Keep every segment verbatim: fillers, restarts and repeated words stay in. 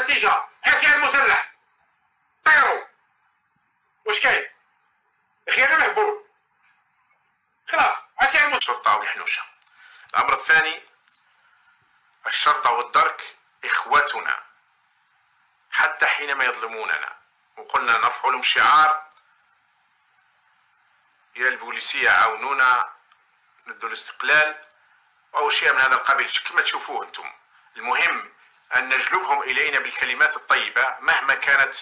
النتيجه اعتياد مسلح طيروا. واش كاين؟ خير محبوب خلاص اعتياد مسلح. الشرطه والحنوشه. الامر الثاني، الشرطه والدرك اخوتنا حتى حينما يظلموننا، وقلنا نرفع لهم شعار يا البوليسيه عاونونا ضد الاستقلال او شيء من هذا القبيل كما تشوفوه انتم. المهم ان نجلبهم الينا بالكلمات الطيبه مهما كانت.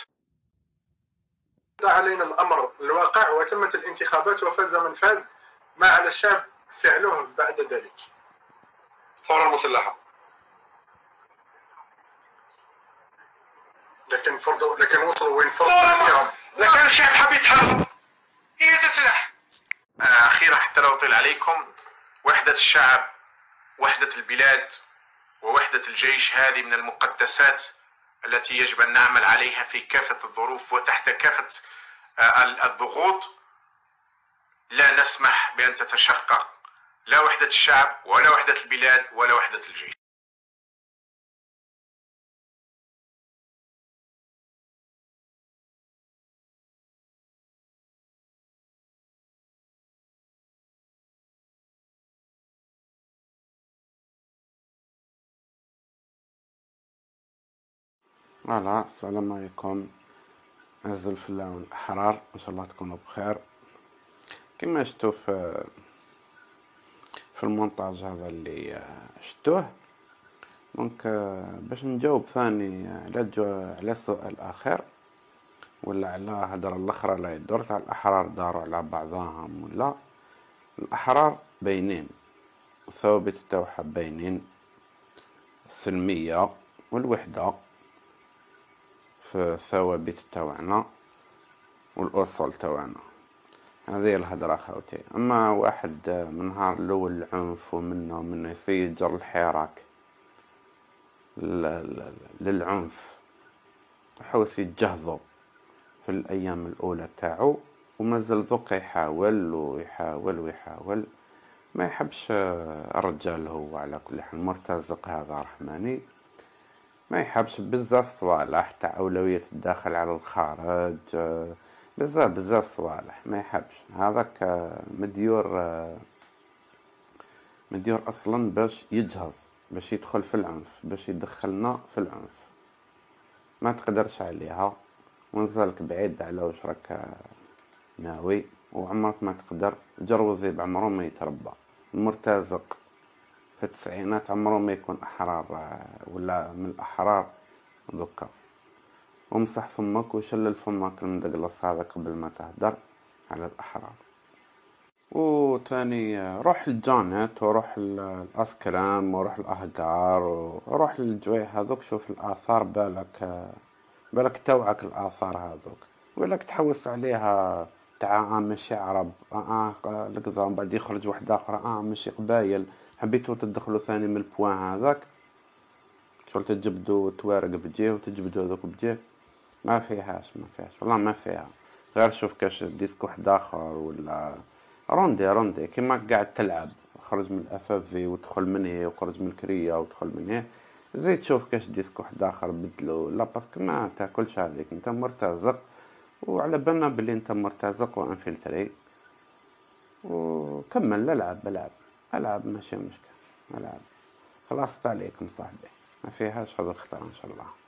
علينا الامر الواقع وتمت الانتخابات وفاز من فاز، ما على الشعب فعله بعد ذلك. الثوره المسلحه. لكن فرضوا لكن وصلوا وين فرضوا فيهم. لكن الشعب حب يتحرك هي تسلح. اخيرا حتى لا اطيل عليكم، وحده الشعب، وحده البلاد، ووحده الجيش هذه من المقدسات التي يجب ان نعمل عليها في كافه الظروف وتحت كافه الضغوط. لا نسمح بان تتشقق لا وحده الشعب ولا وحده البلاد ولا وحده الجيش. فوالا، السلام عليكم أعز الفلاحين والأحرار، إن شاء الله تكونوا بخير. كما شفتوا في في المونتاج هذا اللي شفتوه، دونك باش نجاوب ثاني على على السؤال الأخير ولا على هدرة الأخرى لا يدور تاع الأحرار داروا على بعضهم ولا. الأحرار باينين، الثوابت تاعها باينين، السلمية والوحدة في الثوابت تاعنا والاصول تاعنا. هذه الهضره خاوتي. اما واحد من نهار الاول العنف ومنه منه يصير جر الحراك للعنف، حوس يتجهضوا في الايام الاولى تاعو ومازال ذوق يحاول ويحاول ويحاول ما يحبش الرجال. هو على كل حال مرتزق هذا رحماني، ما يحبش بزاف صوالح تاع أولوية الداخل على الخارج، بزاف بزاف صوالح ما يحبش. هذاك مديور مديور أصلا باش يجهض، باش يدخل في العنف، باش يدخلنا في العنف. ما تقدرش عليها ونزلك بعيد على واش راك ناوي، وعمرك ما تقدر. جروذي بعمره ما يتربى. المرتزق في التسعينات عمره ما يكون أحرار ولا من الأحرار ذكا. ومسح فمك وشلل فمك المدقلص هذا قبل ما تهدر على الأحرار. وتاني روح الجانت وروح الأسكرام وروح الأهقار وروح للجوي هذوك، شوف الآثار بالك بالك توعك الآثار هذوك، ولك تحوس عليها تاع اه ماشي عرب اه لقضا بعد يخرج واحد آخر اه ماشي قبايل. حبيتوا تدخلوا ثاني من البوان هذاك، شغل تجبدوا توارق بجيه وتجبدوا هذوك بجيه. ما فيهاش ما فيهاش والله ما فيها. غير شوف كاش ديسك واحد اخر ولا روندي روندي كيما قاعد تلعب، خرج من الافافي ودخل من هي وخرج من الكريه ودخل من هي. زيد تشوف كاش ديسك واحد اخر بدلو لا باسكو ما تاكلش هذيك. انت مرتزق وعلى بالنا بلي انت مرتزق وانفلتري. وكمل العب العب العب ماشي مشكل العب. خلاص عليكم صاحبي، ما فيهاش هذا الخطر ان شاء الله.